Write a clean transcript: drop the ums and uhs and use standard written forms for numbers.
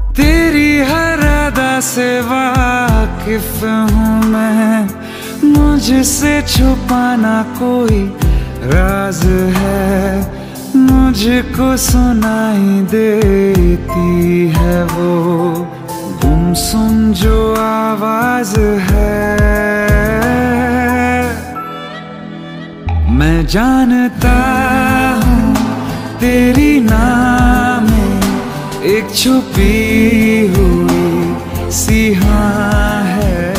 तेरी हर अदा से वाकिफ हूँ मैं, मुझसे छुपाना कोई राज है, मुझको सुनाई देती है वो गुमसुम जो आवाज है। मैं जानता हूँ तेरी नाम में एक छुपी हुई सी हाँ है,